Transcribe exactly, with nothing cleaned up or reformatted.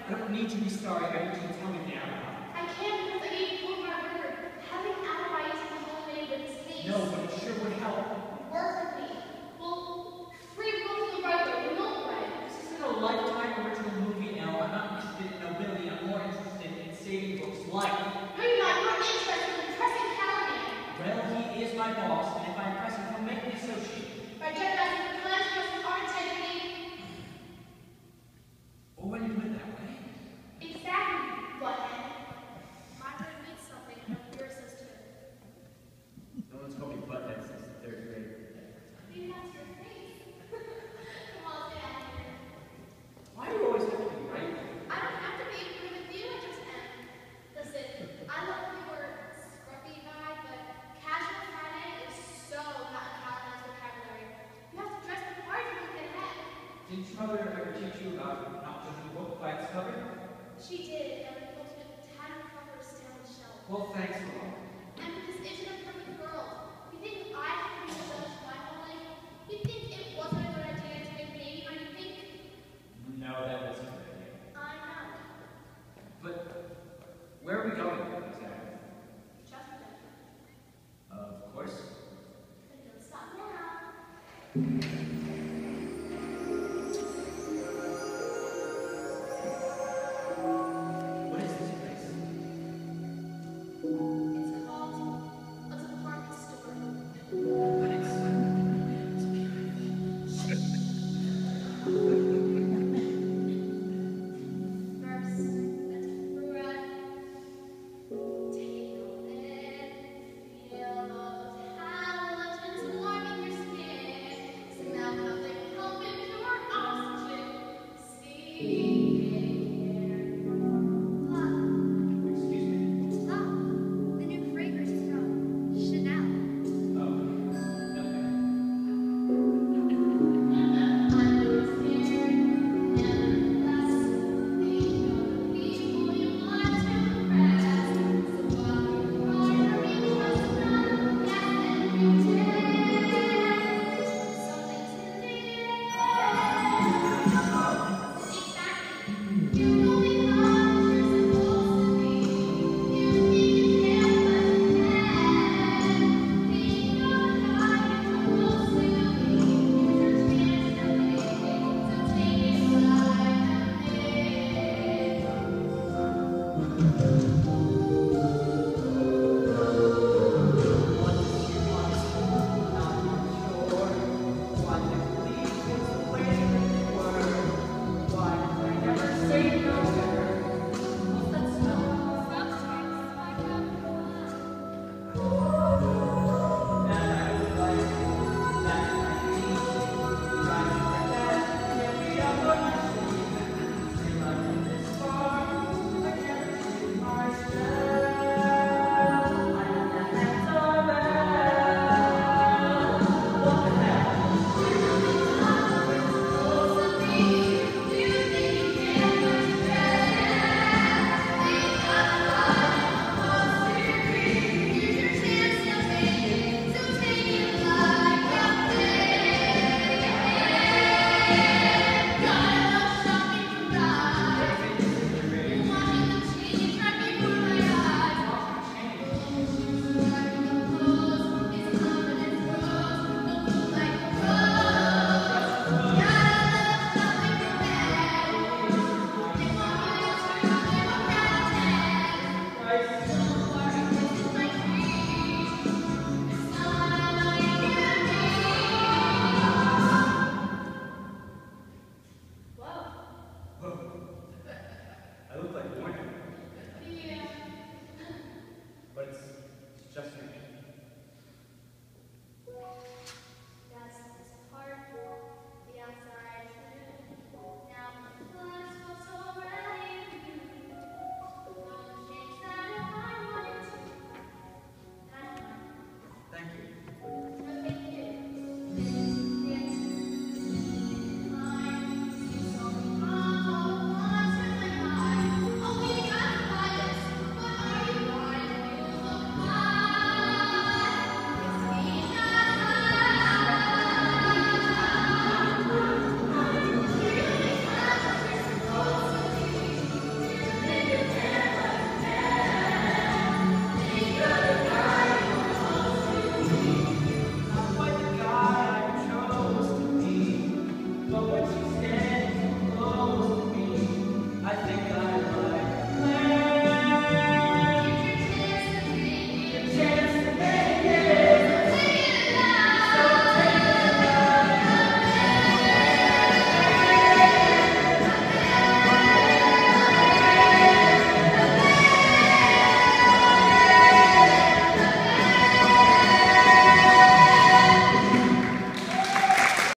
I don't need you to be sorry. I need you to tell me now. I can't because I gave you my word. Having alibis is the whole way with this case. No, but it sure would help. Work with me. Well, free books the right way, the milk way. This isn't a Lifetime original movie, Elle. I'm not interested in nobility. I'm more interested in saving books' life. No, you're not. You're interested in pressing Callahan. Well, he is my boss, and if I press him, he'll make me associate. By jeopardizing the philanthropist with our integrity. Well, when you do it that way. Exactly, butthead. Mine admits something about your sister. No one's called me butthead since the third grade. Maybe that's your face. Come on, let's get out of here. Why do you always have to be right? I don't have to be agree with you, I just am. Listen, I love the word scruffy guy, but casual Friday is so not in Callahan's vocabulary. You have to dress the part to look ahead. Didn't your mother ever teach you about not judging a book by its cover? She did, and we built a time cover to stay on the shelf. Well, thanks a lot. And this isn't a perfect world. You think I have been judged my whole life? You think it wasn't a good idea to make a baby, or you think No, that wasn't a good idea. I know? But where are we going exactly? Chesterton. Of course. Then don't stop now. What is this place? It's called a department store. But it's... it's First, let's brew it. Take a whiff. Feel those halogens warming your skin. Smell how they pump in pure oxygen. See air. Look. Excuse me? Look. The new fragrance from Chanel. Oh, nothing. Exactly.